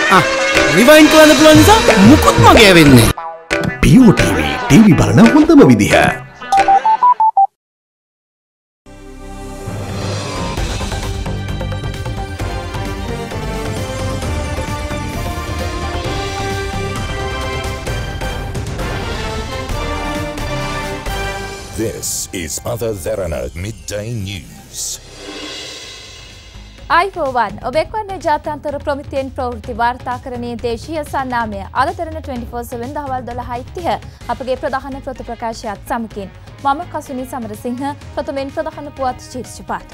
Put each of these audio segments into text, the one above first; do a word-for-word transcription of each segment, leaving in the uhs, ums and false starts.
ආ රිවයින්ඩ් කරන්න පුළුවන් නිසා මුකුත් මගේ වෙන්නේ. පියෝ ටීවී ටීවී බලන හොඳම විදිහ. This is Other Therana Midday News. අයිබෝවන් ඔබෙක්වන්නේ ජාත්‍යන්තර ප්‍රමිතියෙන් ප්‍රවෘත්ති වාර්තාකරණයේ දේශීය සන්නාමය අද දරන twenty-four seven දහවල් දොළහයි තිහ අපගේ ප්‍රධාන ප්‍රති ප්‍රකාශයත් සමගින් මම කසුනි සමරසිංහ ප්‍රථමයෙන් ප්‍රධාන පුවත් ශීර්ෂ පාඨ.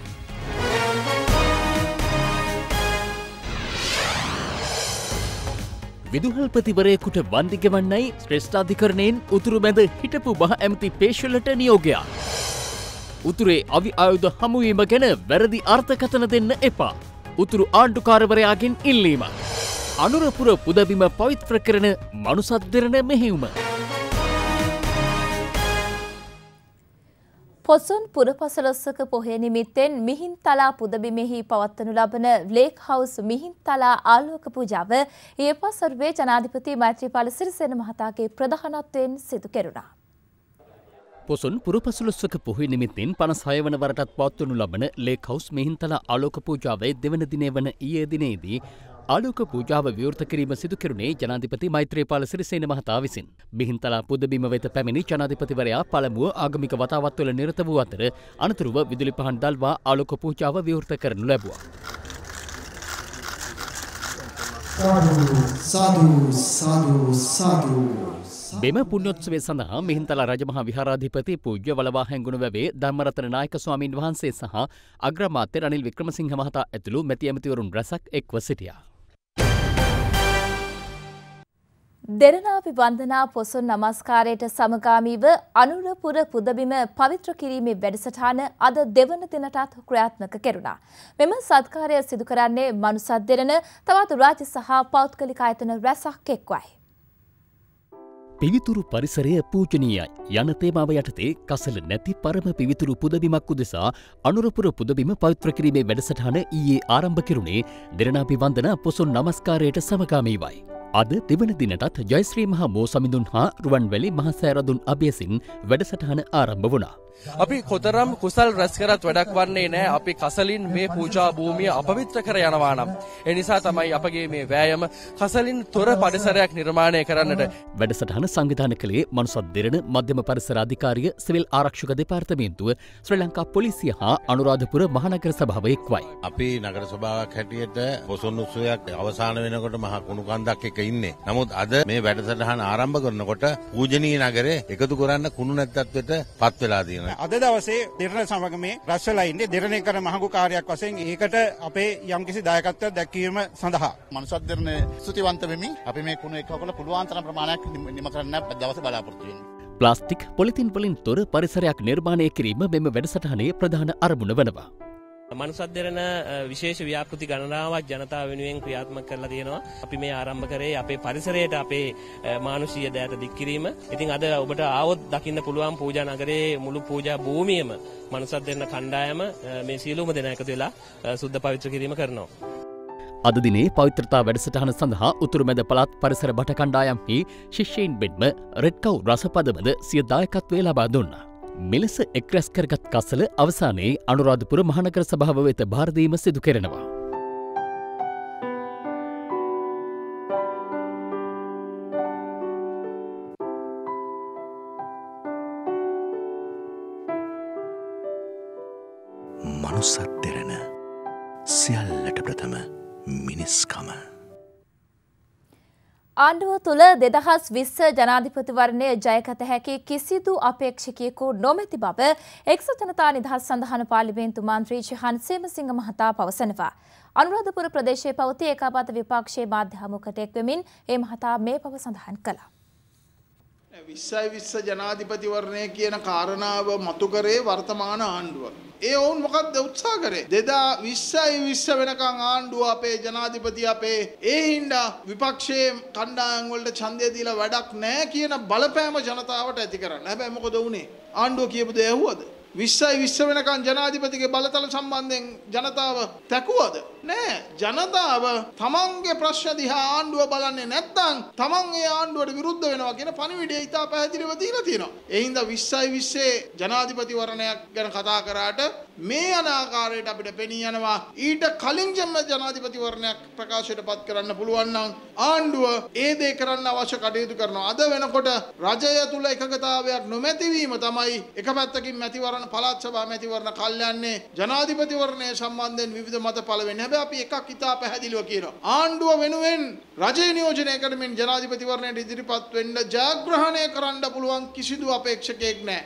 විදුහල්පතිවරයෙකුට වන්දි ගෙවන්නයි ශ්‍රේෂ්ඨාධිකරණයෙන් උතුරු මැද හිටපු මහ ඇමති පේෂලට නියෝගයක්. උතුරේ අවි ආයුධ හමුවීම ගැන වැරදි අර්ථකථන දෙන්න එපා. උතුරු ආණ්ඩුකාරවරයාගෙන් ඉල්ලීම. අනුරපුර පුදබිම පවිත්‍ර කරන මනුසද්දරණ මෙහෙයුම. පොසොන් පුරපසළොස්වක පොහොය නිමිත්තෙන් මිහින්තලා පුදබිමෙහි පවත්වනු ලබන ලේක් හවුස් මිහින්තලා ආලෝක පූජාව ඊයේ පසුරුවේ ජනාධිපති මෛත්‍රීපාල සිරිසේන මහතාගේ ප්‍රධානත්වයෙන් සිදු කෙරුණා. පොසොන් පුරපසළොස්වක පොහොය නිමිත්තෙන් පනස් හය වන වරටත් පවත්වනු ලබන ලේක් හවුස් මිහින්තලා ආලෝක පූජාවේ දෙවන දිනය වන ඊයේ දිනේදී ආලෝක පූජාව විවෘත කිරීම සිදු කෙරුණේ ජනාධිපති මෛත්‍රීපාල සිරිසේන මහතා විසින්. මිහින්තලා පුදබිම වෙත පැමිණි ජනාධිපතිවරයා පළමුව ආගමික වතාවත්වල නිරත වූ අතර අනතුරුව විදුලි පහන් දල්වා ආලෝක පූජාව විවෘත කරනු ලැබුවා. සාදු සාදු සාදු මෙම පුණ්‍යෝත්සවය සඳහා මිහින්තලා රජමහා විහාරාධිපති පූජ්‍ය වලවා හැඟුණු වැවේ ධර්මරතන නායක ස්වාමීන් වහන්සේ සහ අග්‍රාමාත්‍ය රනිල් වික්‍රමසිංහ මහතා ඇතුළු මැති ඇමතිවරුන් රැසක් එක්ව සිටියා. දෙරණාපි වන්දනා පොසොන් නමස්කාරයට සමගාමීව අනුරපුර පුදබිම පවිත්‍ර කිරීමේ වැඩසටහන අද දෙවන දිනටත් ක්‍රියාත්මක කෙරුණා. මෙම සත්කාරය සිදු කරන්නේ මනුසත් දෙරණ තවත් රාජ්‍ය සහ පෞද්ගලික ආයතන රැසක් එක්වයි. පිවිතුරු පරිසරය පූජනීයයි යන තේමාව යටතේ කසල නැති පරම පිවිතුරු පුදබිමක් උදෙසා අනුරපුර පුදබිම පවිත්‍ර කිරීමේ වැඩසටහන ඊයේ ආරම්භ කෙරුණේ දෙරණාපි වන්දනා පොසොන් නමස්කාරයට සමගාමීවයි. අද දෙවන දිනටත් ජයශ්‍රී මහා මෝ සමිඳුන් හා රුවන්වැලි මහසෑරදුන් අභයසින් වැඩසටහන ආරම්භ වුණා. අපි කොතරම් කුසල් රැස් කරත් වැඩක් වන්නේ නැහැ අපි කසලින් මේ පූජා භූමිය අපවිත්‍ර කර යනවා නම්. ඒ නිසා තමයි අපගේ මේ වෑයම කසලින් තොර පරිසරයක් නිර්මාණය කරන්නට. වැඩසටහන සංවිධානය කළේ මනුසත් දෙරණ මධ්‍යම පරිසර අධිකාරිය සිවිල් ආරක්ෂක දෙපාර්තමේන්තුව ශ්‍රී ලංකා පොලිසිය හා අනුරාධපුර මහනගර සභාව එක්වයි. අපි නගර සභාවක් හැටියට පොසොන් උත්සවයක් අවසාන වෙනකොට මහා කුණු කන්දක් එක ඉන්නේ. නමුත් අද මේ වැඩසටහන ආරම්භ කරනකොට පූජනීය නගරේ එකතු කරන්න කුණු නැත්තත්වයට පත් වෙලා තියෙනවා. අද දවසේ දෙරණ සමගමේ රැස් වෙලා ඉන්නේ දෙරණේ කරන මහඟු කාර්යයක් වශයෙන් ඒකට අපේ යම්කිසි දායකත්වයක් දැක්වීම සඳහා මනුසත් දෙරණ ස්තුතිවන්ත වෙමි. අපි මේ කුණු එක්කවල පුළුවන් තරම් ප්‍රමාණයක් නිම කරන්න දවසේ බලාපොරොත්තු වෙන්නේ. ප්ලාස්ටික් පොලිතින් වලින් තොර පරිසරයක් නිර්මාණය කිරීම මෙම වැඩසටහනේ ප්‍රධාන අරමුණ වෙනවා. මනුසත් දෙරණ විශේෂ ව්‍යාපෘති ගණනාවක් ජනතාව වෙනුවෙන් ක්‍රියාත්මක කරලා තියෙනවා. අපි මේ ආරම්භ කරේ අපේ පරිසරයට අපේ මානුෂීය දෑත දික් කිරීම. ඉතින් අද ඔබට ආවොත් දකින්න පුළුවන් පූජා නගරයේ මුළු පූජා භූමියම මනුසත් දෙරණ කණ්ඩායම මේ සියලුම දෙනා එකතු වෙලා සුද්ධ පවිත්‍ර කිරීම කරනවා. අද දිනේ පවිත්‍රතා වැඩසටහන සඳහා උතුරු මැද පළාත් පරිසර බට කණ්ඩායම්හි ශිෂ්‍යයින් මෙන්ම රෙඩ්කව් රසපදමද සිය දායකත්වය ලබා දුන්නා. මෙලෙස එක් රැස් කරගත් කසල අවසානයේ අනුරාධපුර මහනගර සභාව වෙත භාර දීම සිදු කෙරෙනවා. මනුසත් දෙරණ සියල්ලට ප්‍රථම මිනිස්කම. ආණ්ඩුව තුළ දෙදහස් විස්ස ජනාධිපතිවරණය ජයගත හැකි කිසිදු අපේක්ෂකයෙකු නොමැති බව එක්සත් ජනතා නිදහස් සඳහන පාර්ලිමේන්තු මන්ත්‍රී ශිහාන් සේමසිංහ මහතා පවසනවා. අනුරාධපුර ප්‍රදේශයේ පවති ඒකාබද්ධ විපක්ෂයේ මාධ්‍ය හමුවකට එක්වෙමින් ඒ මහතා මේ බව සඳහන් කළා. විස්සයි විස්ස ජනාධිපතිවරණය කියන කාරණාව මතු කරේ වර්තමාන ආණ්ඩුව. ඒ ඔවුන් මොකක්ද උත්සාහ කරේ? දෙදා විස්සයි විස්ස වෙනකන් ආණ්ඩුව අපේ ජනාධිපති අපේ ඒ හින්දා විපක්ෂයේ කණ්ඩායම් වලට ඡන්දය දීලා වැඩක් නැහැ කියන බලපෑම ජනතාවට ඇති කරන්න. හැබැයි මොකද වුනේ? ආණ්ඩුව කියපු දේ ඇහුවද? විස්සයි විස්ස වෙනකන් ජනාධිපතිගේ බලතල සම්බන්ධයෙන් ජනතාව තැකුවද? නෑ. ජනතාව තමන්ගේ ප්‍රශ්න දිහා ආණ්ඩුව බලන්නේ නැත්නම් තමන් ඒ ආණ්ඩුවට විරුද්ධ වෙනවා කියන පණිවිඩය ඉතා පැහැදිලිව දීලා තියෙනවා. ඒ හින්දා විස්සයි විස්සේ ජනාධිපතිවරණයක් ගැන කතා කරාට මේ යන ආකාරයට අපිට පෙනී යනවා ඊට කලින් ජනාධිපතිවරණයක් ප්‍රකාශයට පත් කරන්න පුළුවන් නම් ආණ්ඩුව ඒ දේ කරන්න අවශ්‍ය කටයුතු කරනවා. අද වෙනකොට රජය තුල එකගතාවයක් නොමැතිවීම තමයි එක පැත්තකින් මැතිවරණ පළාත් සභා මැතිවරණ කල්යන්නේ ජනාධිපතිවරණය සම්බන්ධයෙන් විවිධ මත පළ වෙන්නේ. හැබැයි අපි එකක් ඉතා පැහැදිලිව කියනවා. ආණ්ඩුව වෙනුවෙන් රජය නියෝජනය කරමින් ජනාධිපතිවරණයට ඉදිරිපත් වෙන්න ජයග්‍රහණය කරන්න පුළුවන් කිසිදු අපේක්ෂකයෙක් නැහැ.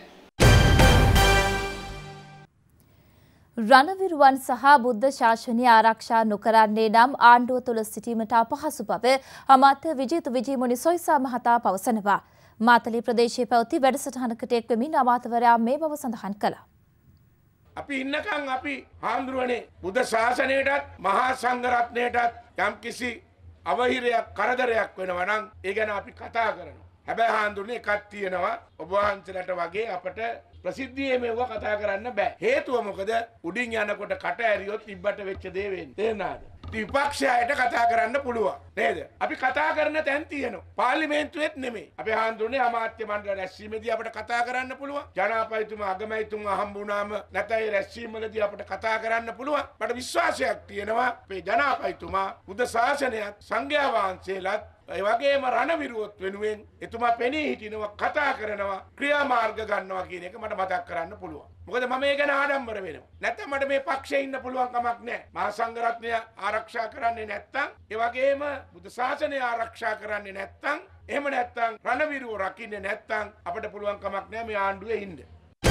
රණවිරුවන් සහ බුද්ධ ශාසනය ආරක්ෂා නොකරන්නේ නම් ආණ්ඩුව තුළ සිටීමට අපහසු බව අමාත්‍ය විජිත විජිමුනි සොයිසා මහතා පවසනවා. මාතලේ ප්‍රදේශයේ පැවති වැඩසටහනකට එක් වෙමින් අමාත්‍යවරයා මේ බව සඳහන් කළා. අපි ඉන්නකම් අපි හාමුදුරනේ බුද්ධ ශාසනයටත් මහා සංඝරත්නයටත් යම්කිසි අවහිරයක් කරදරයක් වෙනවා නම් ඒ ගැන අපි කතා කරනවා. හැබැයි හාමුදුරනේ එකක් තියෙනවා ඔබ වහන්සේලාට වගේ අපට ප්‍රසිද්ධියේ මේව කතා කරන්න බෑ. හේතුව මොකද? උඩින් යනකොට කට ඇරියොත් ඉබ්බට වෙච්ච දේ වෙන්නේ. තේරෙනවද? විපක්ෂයට කතා කරන්න පුළුවන්. නේද? අපි කතා කරන තැන් තියෙනවා. පාර්ලිමේන්තුවේත් නෙමෙයි. අපි හාමුදුරනේ අමාත්‍ය මණ්ඩල රැස්වීමේදී අපිට කතා කරන්න පුළුවන්. ජනාධිපතිතුමා අගමැතිතුමා හම්බුනාම නැත්නම් රැස්වීමවලදී අපිට කතා කරන්න පුළුවන්. මට විශ්වාසයක් තියෙනවා අපේ ජනාධිපතිතුමා බුද්ධ ශාසනයත් සංඝයා වහන්සේලාත් ඒ වගේම රණවිරුවොත් වෙනුවෙන් එතුමා පෙනී හිටිනවා කතා කරනවා ක්‍රියාමාර්ග ගන්නවා කියන එක මට මතක් කරන්න පුළුවන්. මොකද මම ඒ ගැන ආඩම්බර වෙනවා. නැත්නම් මට මේ පක්ෂේ ඉන්න පුළුවන් කමක් නැහැ. මහා සංඝරත්නය ආරක්ෂා කරන්නේ නැත්නම් ඒ වගේම බුද්ධ ශාසනය ආරක්ෂා කරන්නේ නැත්නම් එහෙම නැත්නම් රණවිරුව රකින්නේ නැත්නම් අපිට පුළුවන් කමක් නැහැ මේ ආණ්ඩුවේ ඉන්න.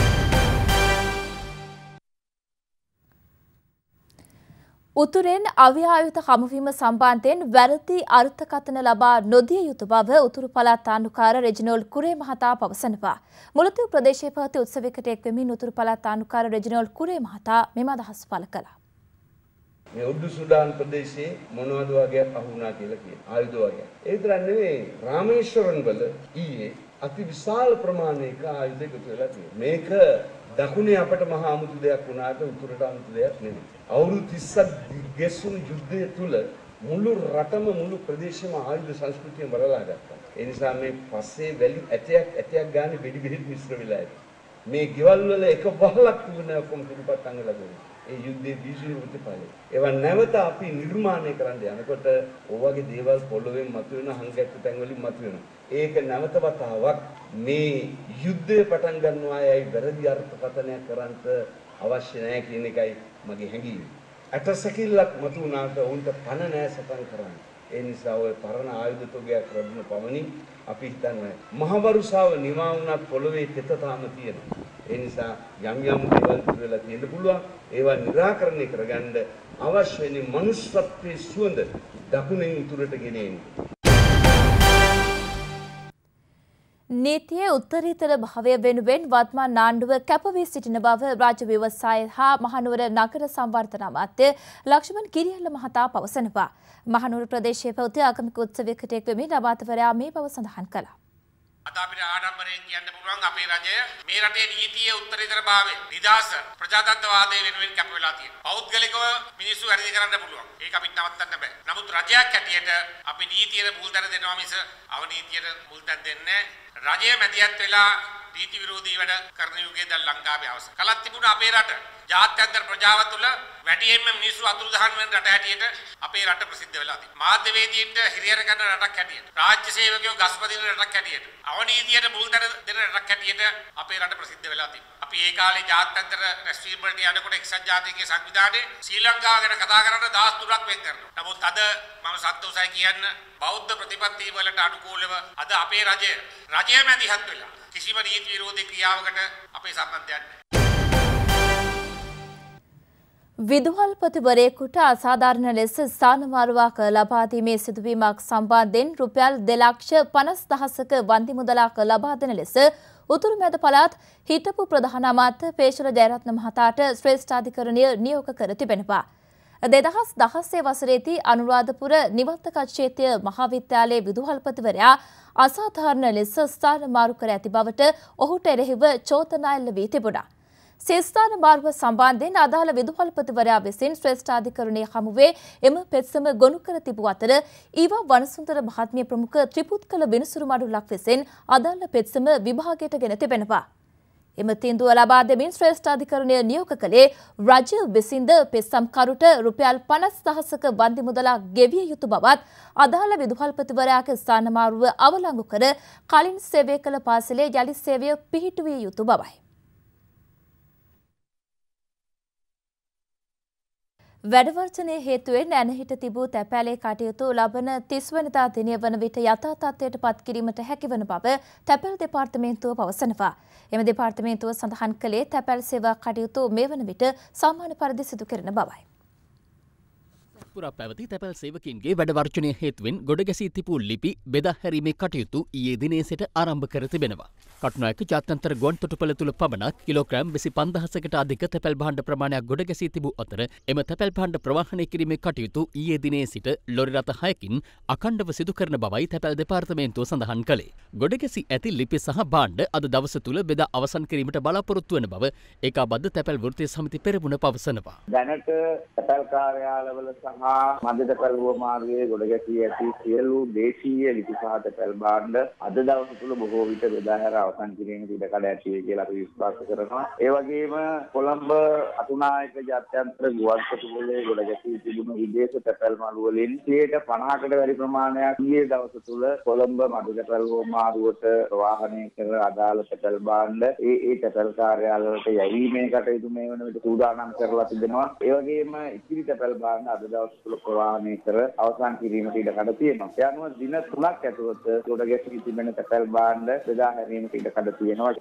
උතුරෙන් අවියායුත හමුවීම සම්බන්ධයෙන් වැරදි අර්ථකථන ලබා නොදිය යුතු බව උතුරු පළාත් ආණ්ඩුකාර රෙජිනෝල්ඩ් කුරේ මහතා පවසනවා. මුලතිව් ප්‍රදේශයේ පැවති උත්සවයකට එක් වෙමින් උතුරු පළාත් ආණ්ඩුකාර රෙජිනෝල්ඩ් කුරේ මහතා මෙම අදහස් පළ කළා. මේ උඩු සුඩාන් ප්‍රදේශයේ මොනවද වගේක් අහුණා කියලා කියන ආයුධ වගේ. ඒ විතර නෙවෙයි රාමේශ්වරන් වල ඊයේ අති විශාල ප්‍රමාණයක ආයුධ එකතු වෙලා තියෙනවා. මේක දකුණේ අපට මහා අමුතු දෙයක් වුණාට උතුරට අමුතු දෙයක් නෙවෙයි. අවුරුදු තිස්සක් ගෙසුණු යුද්ධය තුල මුළු රටම මුළු ප්‍රදේශෙම ආයුධ සංස්කෘතිය වරලා ගත්තා. ඒ නිසා මේ පස්සේ වැලි ඇටයක් ඇටයක් ගන්න වෙඩි බෙහෙත් මිශ්‍ර වෙලා ඇති. මේ ගෙවල් වල එක වහලක් තිබුණේ ඔක්කොම පිටපත් අංගලා දුන්නා. ඒ යුද්ධයේ දීශීල ප්‍රතිඵලය. ඒවා නැවත අපි නිර්මාණය කරන්න යනකොට ඔයවගේ දේවල් පොළොවෙන් මතුවෙන හංගැට්ටු තැන් වලින් මතුවෙනවා. ඒක නැවත වතාවක් මේ යුද්ධය පටන් ගන්නවා යයි වැරදි අර්ථකථනයක් කරන්ට අවශ්‍ය නැහැ කියන එකයි මගේ හැඟීම. ඇටසැකිල්ලක් මතු වුණාට උන්ට පණ නැහැ සටන් කරන්න. ඒ නිසා ඔය පරණ ආයුධ තොගයක් ලැබුණ පමණින් අපි හිතන්නේ මහවරුසාව නිවා වුණත් පොළවේ තෙත තාම තියෙනවා. ඒ නිසා යම් යම් දේවල් පිළිවෙලා තියෙන්න පුළුවන්. ඒවා निराකරණය කරගන්න අවශ්‍ය වෙන්නේ මනුෂ්‍යත්වයේ සුවඳ දකුණෙන් උතුරට ගෙනෙන්න. නීතියේ උත්තරීතර භාවය වෙනුවෙන් වත්මන් ආණ්ඩුව කැපවී සිටින බව රාජ්‍ය ව්‍යවසාය හා මහනුවර නගර සංවර්ධන අමාත්‍ය ලක්ෂ්මන් කිරියල්ල මහතා පවසනවා. මහනුවර ප්‍රදේශයේ පැවති ආගමික උත්සවයකට එක් වෙමින් අමාත්‍යවරයා මේ බව සඳහන් කළා. අද අපිට ආඩම්බරයෙන් කියන්න පුළුවන් අපේ රජය මේ රටේ නීතියේ උත්තරීතර භාවය නිදාස ප්‍රජාතන්ත්‍රවාදයේ වෙනුවෙන් කැප වෙලා තියෙනවා. පෞද්ගලිකව මිනිස්සු වැඩි කරන්න පුළුවන්. ඒක අපිට නවත්තන්න බෑ. නමුත් රජයක් හැටියට අපි නීතියට මුල්තැන දෙනවා මිස අවනීතියට මුල්තැන දෙන්නේ නැහැ. රජය මැදිහත් වෙලා නීති විරෝධී වැඩ කරන යුගයේ දැන් ලංකාවේ අවසන්. කලක් තිබුණ අපේ රට ජාත්‍යන්තර ප්‍රජාව තුළ වැඩියෙන්ම මිනිස්සු අතුරුදහන් වෙන රට හැටියට අපේ රට ප්‍රසිද්ධ වෙලා තියෙනවා. මාධ්‍යවේදීන්ට හිරිහැර කරන රටක් හැටියට, රාජ්‍ය සේවකයෝ ගස්පදින රටක් හැටියට, අවනීතියට මුල්තැන දෙන රටක් හැටියට අපේ රට ප්‍රසිද්ධ වෙලා තියෙනවා. අපි ඒ කාලේ ජාත්‍යන්තර රැස්වීම් වලට යනකොට එක්සත් ජාතීන්ගේ සංවිධානයේ ශ්‍රී ලංකාව ගැන කතා කරන්න දහස් තුනක් වෙන් කරනවා. නමුත් අද මම සන්තෝෂයි කියන්න බෞද්ධ ප්‍රතිපත්ති වලට අනුකූලව අද අපේ රජය රජය මැදිහත් වෙලා කිසිම නීති විරෝධී ක්‍රියාවකට අපේ සම්බන්ධයක් නැහැ. විදුහල්පතිවරයෙකුට අසාධාරණ ලෙස ස්ථානමාරුවක් ලබා දීමේ සිදුවීමක් සම්බන්ධයෙන් රුපියල් දෙලක්ෂ පනස් දහසක වන්දි මුදලක් ලබා දෙන ලෙස උතුරු මැද පළාත් හිටපු ප්‍රධාන අමාත්‍ය පේෂල ජයරත්න මහතාට ශ්‍රේෂ්ඨාධිකරණය නියෝග කර තිබෙනවා. දෙදහස් දහසේ වසරේදී අනුරාධපුර නිවත්තක ක්ෂේත්‍ර මහාවිද්‍යාලයේ විදුහල්පතිවරයා අසාධාරණ ලෙස ස්ථානමාරු කර ඇති බවට ඔහුට එරෙහිව චෝදනා එල්ල වී තිබුණා. සේස්ථාන මාර්ග සම්බන්ධයෙන් අදාළ විදුහල්පතිවරයා විසින් ශ්‍රේෂ්ඨාධිකරණයේ හමුවේ එම පෙත්සම ගොනු කර තිබූ අතර ඊවා වනසුන්දර මහත්මිය ප්‍රමුඛ ත්‍රිපුත්කල විනිසුරු මඩුල්ලක් විසින් අදාළ පෙත්සම විභාගයට ගෙන තිබෙනවා. එම තීන්දුව ලබා දෙමින් ශ්‍රේෂ්ඨාධිකරණය නියෝග කළේ රජය විසින්ද පෙත්සම්කරුට රුපියල් පනස් දහසක වන්දි මුදලක් ගෙවිය යුතු බවත් අදාළ විදුහල්පතිවරයාගේ ස්ථානමාරුව අවලංගු කර කලින් සේවය කළ පාසලේ යළි සේවය පිහිටුවිය යුතු බවයි. වැඩවර්ජනය හේතුවෙන් නැනහිට තිබූ තැපෑලේ කටයුතු ලබන තිස් වෙනිදා දිනය වන විට යථා තත්ත්වයට පත් කිරීමට හැකිවන බව තැපැල් දෙපාර්තමේන්තුව පවසනවා. එම දෙපාර්තමේන්තුව සඳහන් කළේ තැපැල් සේවා කටයුතු මේ වන විට සාමාන්‍ය පරිදි සිදු කරන බවයි. පුරා පැවති තැපැල් සේවකින්ගේ වැඩවර්ජනය හේතුවෙන් ගොඩගැසී තිබූ ලිපි බෙදා හැරීමේ කටයුතු ඊයේ දිනේ සිට ආරම්භ කර තිබෙනවා. කටුනායක ජාත්‍යන්තර ගුවන් තොටුපළ තුල පමණක් කිලෝග්‍රෑම් විසි පන්දහසකට අධික තැපැල් භාණ්ඩ ප්‍රමාණයක් ගොඩගැසී තිබූ අතර එම තැපැල් භාණ්ඩ ප්‍රවාහනය කිරීමේ කටයුතු ඊයේ දිනේ සිට ලොරි රථ හයකින් අඛණ්ඩව සිදු කරන බවයි තැපැල් දෙපාර්තමේන්තුව සඳහන් කළේ. ගොඩගැසී ඇති ලිපි සහ භාණ්ඩ අද දවස තුල බෙදා අවසන් කිරීමට බලාපොරොත්තු වන බව ඒකාබද්ධ තැපැල් වෘත්තීය සමිති පෙරමුණ පවසනවා. දැනට තැපැල් කාර්යාලවල සහ මධ්‍ය තැපැල් මාර්ගයේ ගොඩගැසී ඇති සියලු දේශීය ලිපි සහ තැපැල් භාණ්ඩ අද දවස තුල බොහෝ විට බෙදා හැර අවසන් කිරීමේ ඉඩකඩ ඇති වේ කියලා අපි විශ්වාස කරනවා. ඒ වගේම කොළඹ අතුනායක ජාත්‍යන්තර ගුවන් තොටුපළේ ගොඩගැසී තිබුණු විදේශ තැපැල් මළු වලින් සියයට පනහකට වැඩි ප්‍රමාණයක් ඊයේ දවස තුල කොළඹ මධ්‍ය තැපැල් මාර්ගයට ප්‍රවාහනය කර අදාළ තැපැල් භාණ්ඩ ඒ ඒ තැපැල් කාර්යාලවලට යැවීමේ කටයුතු මේ වන විට සූදානම් කරලා තිබෙනවා. ඒ වගේම ඉතිරි තැපැල් භාණ්ඩ අද දවස් තුල ප්‍රවාහනය කර අවසන් කිරීමට ඉඩකඩ තියෙනවා. ඒ අනුව දින තුනක් ඇතුළත ගොඩගැසී තිබෙන තැපැල් භාණ්ඩ බෙදා හැරීමට ඉඩකඩ තියෙනවා.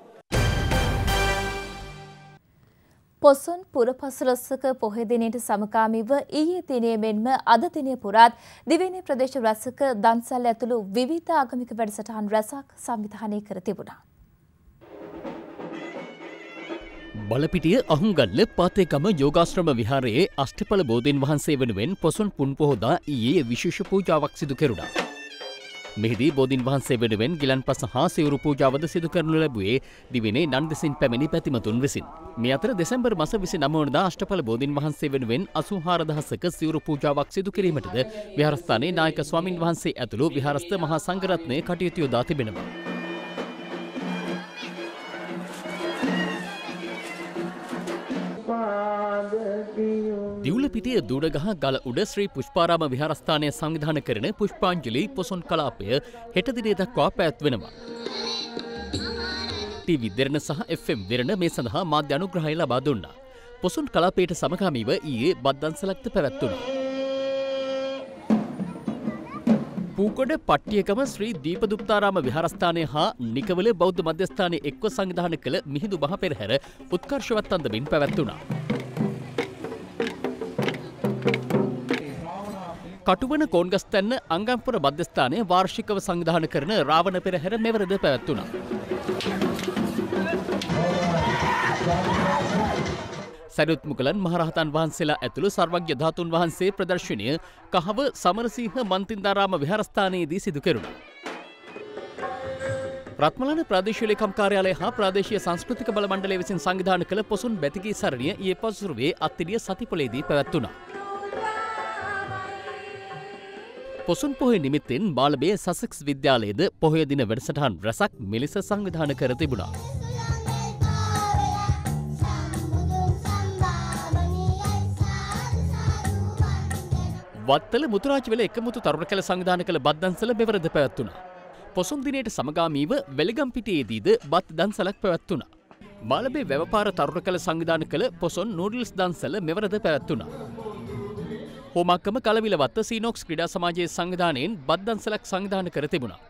පොසොන් පුරපසළොස්වක පොහොය දිනයට සමකාමීව ඊයේ දිනයේ මෙන්ම අද දිනය පුරාත් දිවයිනේ ප්‍රදේශ රැසක දන්සැල් ඇතුළු විවිධ ආගමික වැඩසටහන් රැසක් සංවිධානය කර තිබුණා. බලපිටිය අහුංගල්ල පාතේගම යෝගාශ්‍රම විහාරයේ අෂ්ටඵල බෝධීන් වහන්සේ වෙනුවෙන් පොසොන් පුන් පොහොදා ඊයේ විශේෂ පූජාවක් සිදු කෙරුණා. මෙහිදී බෝධීන් වහන්සේ වෙනුවෙන් ගිලන්පස හා සිවුරු පූජාවද සිදු කරනු ලැබුවේ දිවයිනේ නන්දෙසින් පැමිණි පැතිමතුන් විසින්. මේ අතර දෙසැම්බර් මාස විසිනව වනදා අෂ්ටඵල බෝධීන් වහන්සේ වෙනුවෙන් අසූ හාර දහසක සිවුරු පූජාවක් සිදු කිරීමටද විහාරස්ථානයේ නායක ස්වාමින් වහන්සේ ඇතුළු විහාරස්ථ මහා සංඝරත්නය කටයුතු යොදා තිබෙනවා. දිවුලපිටිය දූඩගහ ගල උඩ ශ්‍රී පුෂ්පාරාම විහාරස්ථානය සංවිධානය කරන පුෂ්පාංජලි පොසොන් කලාපය හෙට දිනේ දක්වා පැවැත්වෙනවා. ටීවී දෙරණ සහ එෆ් එම් දෙරණ මේ සඳහා මාධ්‍ය අනුග්‍රහය ලබා දුන්නා. පොසොන් කලාපයට සමගාමීව ඊයේ බද්දන්සලක්ද පැවැත්වුණා. පූකොඩ පට්ටියකම ශ්‍රී දීපදුප්තාරාම විහාරස්ථානය හා නිකවල බෞද්ධ මධ්‍යස්ථානය එක්ව සංවිධානය කළ මිහිඳු මහ පෙරහැර උත්කර්ෂවත් අන්දමින් පැවැත්වුණා. කටුවන කෝන්ගස්තැන්න අංගම්පුර මධ්‍යස්ථානය වාර්ෂිකව සංවිධාන කරන රාවණ පෙරහැර මෙවරද පැවැත්වුණා. සරියුත් මුගලන් මහරහතන් වහන්සේලා ඇතුළු සර්වඥ ධාතුන් වහන්සේ ප්‍රදර්ශනය කහව සමරසිංහ මන්තින්දාරාම විහාරස්ථානයේදී සිදු කෙරුණා. රත්මලාන ප්‍රාදේශීය ලේකම් කාර්යාලය හා ප්‍රාදේශීය සංස්කෘතික බල මණ්ඩලය විසින් සංවිධානය කළ පොසොන් බැතිගී සරණිය ඊයේ පසුරුවේ අත්තිඩිය සතිපොලේදී පැවැත්වුණා. පොසොන් පොහොය නිමිත්තෙන් මාළඹේ සසෙක්ස් විද්‍යාලයේද පොහොය දින වැඩසටහන් රැසක් මෙලෙස සංවිධානය කර තිබුණා. වත්තල මුතුරාජවල එකමුතු තරුණ කැල සංවිධානය කළ බත් දන්සල මෙවරද පැවැත්වුණා. පොසොන් දිනයට සමගාමීව වෙළගම්පිටියේදීද බත් දන්සලක් පැවැත්වුණා. මාළඹේ වැවපාර තරුණ කැල සංවිධානය කළ පොසොන් නූඩල්ස් දන්සල මෙවරද පැවැත්වුණා. හෝමාක්කම කලවිලවත්ත සීනොක්ස් ක්‍රීඩා සමාජයේ සංවිධානයෙන් බත් දන්සලක් සංවිධානය කර තිබුණා.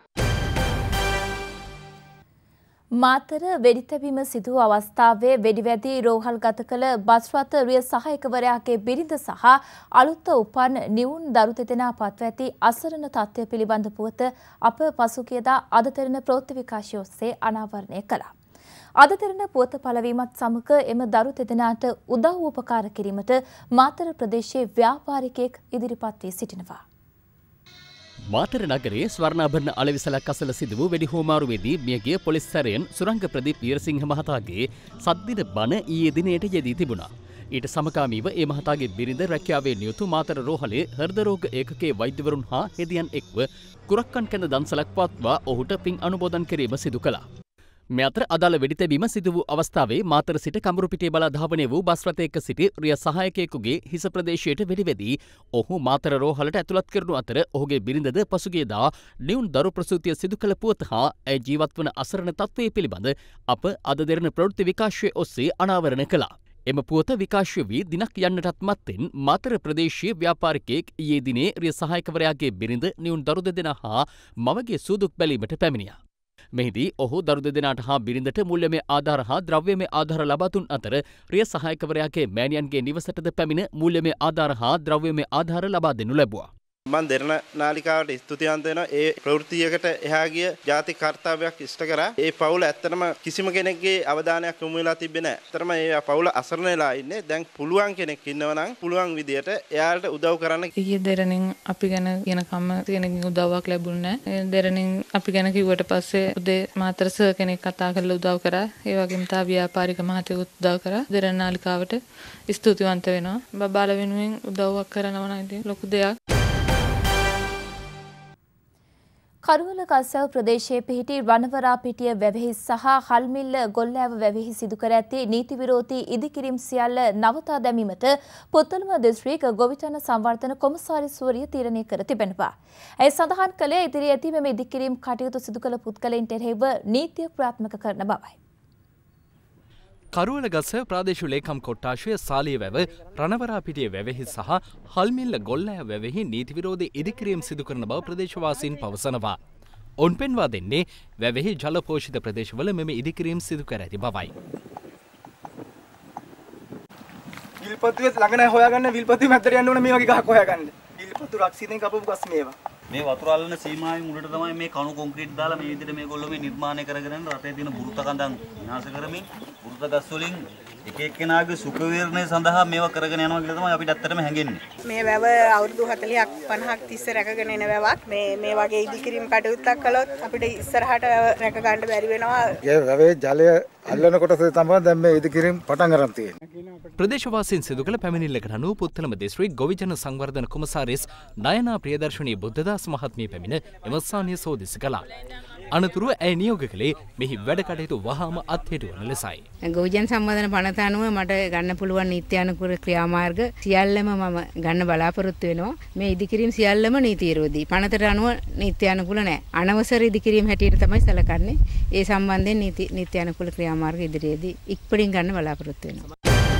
මාතර වෙඩිතැබීම සිදු වූ අවස්ථාවේ වෙඩිවැදි රෝහල් ගත කළ බස් රථ රිය සහායකවරයාගේ බිරිඳ සහ අලුත උපන් නිවුන් දරු දෙදෙනා පත්ව ඇති අසරණ තත්ත්වය පිළිබඳ පුවත අප පසුගියදා අද තෙරණ ප්‍රවෘත්ති විකාශය ඔස්සේ අනාවරණය කළා. අද තෙරණ පුවත පළවීමත් සමග එම දරු දෙදෙනාට උදව් උපකාර කිරීමට මාතර ප්‍රදේශයේ ව්‍යාපාරිකයෙක් ඉදිරිපත් වී සිටිනවා. මාතර නගරයේ ස්වර්ණාභරණ අලෙවිසලක් අසල සිදු වූ වෙඩි හෝමාරුවේදී මියගිය පොලිස් සැරයන් සුරංග ප්‍රදීප් වීරසිංහ මහතාගේ සද්දින බණ ඊයේ දිනේට යෙදී තිබුණා. ඊට සමකාමීව ඒ මහතාගේ බිරිඳ රැකියාවේ නියුතු මාතර රෝහලේ හෘද රෝග ඒකකයේ වෛද්‍යවරුන් හා හෙදියන් එක්ව කුරක්කන් කැඳ දන්සලක් පවත්වා ඔහුට පින් අනුමෝදන් කිරීම සිදු කළා. මේ අතර අදාළ වෙඩි තැබීම සිදු වූ අවස්ථාවේ මාතර සිට කඹුරුපිටිය බලා ධාවනය වූ බස් රථයක සිටි රිය සහායකයෙකුගේ හිස ප්‍රදේශයට වෙඩි වැදී ඔහු මාතර රෝහලට ඇතුළත් කරනු අතර ඔහුගේ බිරිඳද පසුගියදා නිවුන් දරු ප්‍රසූතිය සිදු කළ පුවත හා ඇය ජීවත් වන අසරණ තත්ත්වය පිළිබඳ අප අද දෙරණ ප්‍රවෘත්ති විකාශය ඔස්සේ අනාවරණ කළා. එම පුවත විකාශය වී දිනක් යන්නටත් මත්තෙන් මාතර ප්‍රදේශීය ව්‍යාපාරිකයෙක් ඊයේ දිනේ රිය සහායකවරයාගේ බිරිඳ නිවුන් දරු දෙදෙනා හා මවගේ සූදුක් බැලීමට පැමිණියා. මෙහිදී ඔහු දරු දෙදෙනාට හා බිරිඳට මුල්‍යමය ආධාර හා ද්‍රව්‍යමය ආධාර ලබා දුන් අතර රිය සහායකවරයාගේ මෑණියන්ගේ නිවසටද පැමිණ මුල්‍යමය ආධාර හා ද්‍රව්‍යමය ආධාර ලබා දෙනු ලැබුවා. මම දෙරණ නාලිකාවට ස්තුතිවන්ත වෙනවා. ඒ ප්‍රවෘත්තියකට එහා ගිය ජාතික කර්තව්‍යයක් ඉෂ්ට කරා. ඒ පවුල ඇත්තටම කිසිම කෙනෙක්ගේ අවධානයක් යොමු වෙලා තිබෙන්නේ නැහැ. ඇත්තටම ඒ පවුල අසරණ වෙලා ඉන්නේ. දැන් පුළුවන් කෙනෙක් ඉන්නවා නම් පුළුවන් විදියට එයාලට උදව් කරන්න. ඊයේ දෙරණින් අපි ගැන කියන කම කෙනෙක්ගෙන් උදව්වක් ලැබුණේ නැහැ. දෙරණින් අපි ගැන කිව්වට පස්සේ උදේ මාතර සර් කෙනෙක් කතා කරලා උදව් කරා. ඒ වගේම තා ව්‍යාපාරික මහත්තයෙකුත් උදව් කරා. දෙරණ නාලිකාවට ස්තුතිවන්ත වෙනවා. බබාල වෙනුවෙන් උදව්වක් කරනවා නම් ඉතින් ලොකු දෙයක්. කරුවල කස්සව ප්‍රදේශයේ පිහිටි රණවරාපිටිය වැවෙහි සහ හල්මිල්ල ගොල්ලෑව වැවෙහි සිදු කර ඇති නීති විරෝධී ඉදිකිරීම් සියල්ල නවතා දැමීමට පුත්තලම දිස්ත්‍රික් ගොවිතැන සංවර්ධන කොමසාරිස්වරිය තීරණය කර තිබෙනවා. ඇය සඳහන් කළේ ඉදිරි ඇති මෙම ඉදිකිරීම් කටයුතු සිදු කළ පුද්ගලයින්ට එරෙහිව නීතිය ක්‍රියාත්මක කරන බවයි. කරුවල ගස ප්‍රාදේශීය ලේකම් කොට්ටාශය සාලිය වැව රණවරාපිටිය වැවෙහි සහ හල්මිල්ල ගොල්ලෑ වැවෙහි නීති විරෝධී ඉදිකිරීම් සිදු කරන බව ප්‍රදේශවාසීන් පවසනවා. ඔවුන් පෙන්වා දෙන්නේ වැවෙහි ජල පෝෂිත ප්‍රදේශවල මෙම ඉදිකිරීම් සිදු කර ඇති බවයි. විල්පත්තුවේ ළඟ නැහැ හොයාගන්න විල්පත්තුවේ මැද්දට යන්න ඕන මේ වගේ ගහක් හොයාගන්න. විල්පත්තු රක්ෂිතෙන් කපපු ගස් මේවා. මේ වතුර අල්ලන සීමාවෙන් උඩට තමයි මේ කණු කොන්ක්‍රීට් දාලා මේ විදිහට මේගොල්ලෝ මේ නිර්මාණය කරගෙන රටේ තියෙන බුරුත කඳන් විනාශ කරමින් බුරුත ගස් වලින් එක එක්කෙනාගේ සුඛ විහරණය සඳහා මේවා කරගෙන යනවා කියලා තමයි අපිට ඇත්තටම හැඟෙන්නේ. මේ වැව අවුරුදු හතළිහක් පනහක් තිස්සේ රැකගෙන එන වැවක්. මේ මේ වගේ ඉදිකිරීම් කටයුත්තක් කළොත් අපිට ඉස්සරහට රැක ගන්න බැරි වෙනවා. ඒ වැවේ ජලය අල්ලන කොටස තමයි දැන් මේ ඉදිකිරීම් පටන් ගන්න තියෙන්නේ. ප්‍රදේශවාසීන් සිදු කළ පැමිණිල්ලකට අනුව පුත්තලම දිස්ත්‍රික් ගොවිජන සංවර්ධන කොමසාරිස් නයනා ප්‍රියදර්ශනී බුද්ධදාස මහත්මිය පැමිණ එම ස්ථානීය සෝදිසි කළා. අනතුරුව ඇය නියෝග කළේ මෙහි වැඩ කටයුතු වහාම අත්හිටුවන ලෙසයි. ගොවිජන සම්බන්ධන පනත අනුව මට ගන්න පුළුවන් නීත්‍යානුකූල ක්‍රියාමාර්ග සියල්ලම මම ගන්න බලාපොරොත්තු වෙනවා. මේ ඉදිකිරීම් සියල්ලම නීති විරෝධී. පනතට අනුව නීත්‍යානුකූල නැහැ. අනවසර ඉදිකිරීම් හැටියට තමයි සැලකන්නේ. ඒ සම්බන්ධයෙන් නීති නීත්‍යානුකූල ක්‍රියාමාර්ග ඉදිරියේදී ඉක්පටින් ගන්න බලාපොරොත්තු වෙනවා.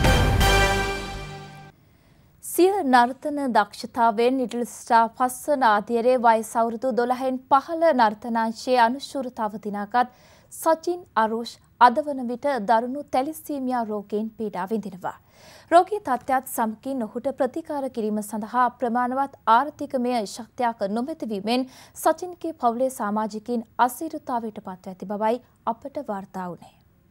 සිය නර්තන දක්ෂතාවෙන් ලිටල් ස්ටාර් පස්වන ආදියරේ වයස අවුරුදු දොළහෙන් පහළ නර්තනාංශයේ අනුශූරතාව දිනාගත් සචින් අරෝෂ් අද වන විට දරුණු තැලිසීමියා රෝගයෙන් පීඩා විඳිනවා. රෝගී තත්ත්වයත් සමගින් ඔහුට ප්‍රතිකාර කිරීම සඳහා ප්‍රමාණවත් ආර්ථිකමය ශක්තියක් නොමැති වීමෙන් සචින්ගේ පවුලේ සමාජිකයින් අසීරුතාවයට පත්ව ඇති බවයි අපට වාර්තා වුණේ.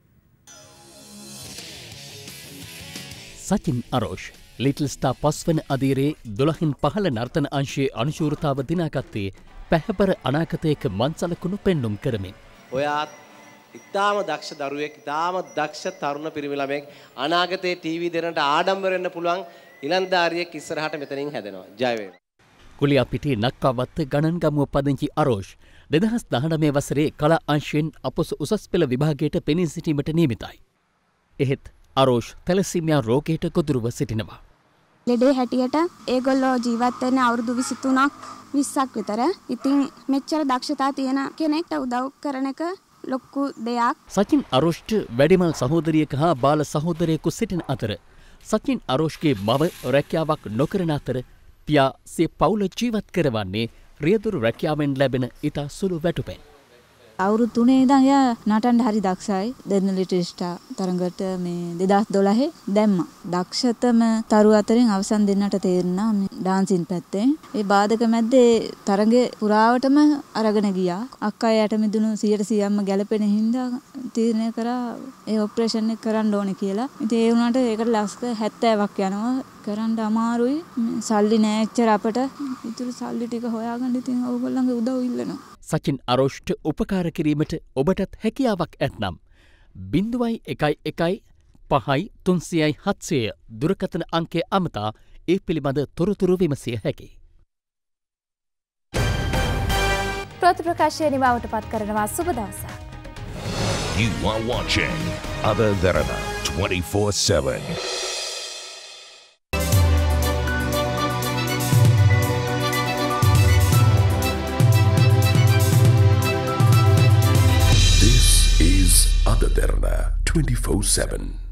සචින් අරෝෂ් ලිටල් ස්ටාර් පස්වන අදියරේ දොළහෙන් පහළ නර්තන අංශයේ අනුශූරතාව දිනාගත්තේ පැහැපර අනාගතයක මන්සලකුණු පෙන්නුම් කරමින්. ඔයාත් ඉතාම දක්ෂ දරුවෙක්, ඉතාම දක්ෂ තරුණ පිරිමි ළමෙක්, අනාගතයේ ටීවී දෙරණට ආඩම්බර වෙන්න පුළුවන් ඉලන්දාරියෙක් ඉස්සරහට මෙතනින් හැදෙනවා. ජය වේවා. කුලියාපිටියේ නක්කාවත්ත ගණන්ගමුව පදිංචි අරෝෂ් දෙදහස් දහනවය වසරේ කලා අංශයෙන් අපොස උසස් පෙළ විභාගයට පෙනී සිටීමට නියමිතයි. එහෙත් අරෝෂ් තැලසීමියා රෝගයට ගොදුරුව සිටිනවා. ලෙඩේ හැටියට ඒගොල්ලෝ ජීවත් වෙන්නේ අවුරුදු විසි තුනක් විස්සක් විතර. ඉතින් මෙච්චර දක්ෂතා තියෙන කෙනෙක්ට උදව් කරන එක ලොකු දෙයක්. සචින් අරෝෂ්ට වැඩිමල් සහෝදරියක හා බාල සහෝදරයෙකු සිටින අතර සචින් අරෝෂ්ගේ මව රැකියාවක් නොකරන අතර පියා සිය පවුල ජීවත් කරවන්නේ රියදුරු රැකියාවෙන් ලැබෙන ඉතා සුළු වැටුපෙන්. අවුරුදු තුනේ ඉඳන් එයා නටන්න හරි දක්ෂයි. දෙන්න ලිටල් ස්ටාර් තරඟට මේ දෙදහස් දොළහේ දැම්මා. දක්ෂතම තරු අතරින් අවසන් දෙන්නට තේරුණා මේ ඩාන්සින් පැත්තෙන්. ඒ බාධක මැද්දේ තරඟේ පුරාවටම අරගෙන ගියා. අක්කා එයාට මිදුණු සියයට සියයක්ම ගැලපෙන හින්දා තීරණය කරා ඒ ඔපරේෂන් එක කරන්න ඕනේ කියලා. ඉතින් ඒ වුණාට ඒකට ලක්ෂ හැත්තෑවක් යනවා. කරන්න අමාරුයි. සල්ලි නෑ එච්චර අපට. ඉතුරු සල්ලි ටික හොයාගන්න ඉතින් ඕගොල්ලන්ගේ උදව් ඉල්ලනවා. සචින් අරෝෂ්ට උපකාර කිරීමට ඔබටත් හැකියාවක් ඇත්නම් බිංදුවයි එකයි එකයි පහයි තුන්සියයි හත්සය දුරකථන අංකය අමතා ඒ පිළිබඳ තොරතුරු විමසිය හැකි. ප්‍රතිප්‍රකාශය නිමාවට පත් කරනවා සුබ දවසක්. You are watching Adadharana twenty-four seven. This is Adadharana twenty-four seven.